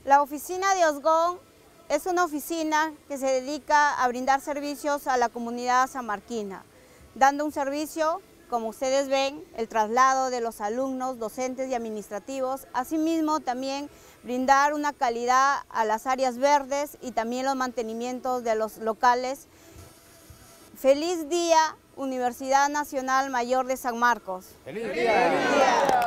La oficina de Osgón es una oficina que se dedica a brindar servicios a la comunidad sanmarquina, dando un servicio, como ustedes ven, el traslado de los alumnos, docentes y administrativos, asimismo también brindar una calidad a las áreas verdes y también los mantenimientos de los locales. ¡Feliz día, Universidad Nacional Mayor de San Marcos! ¡Feliz día! ¡Feliz día!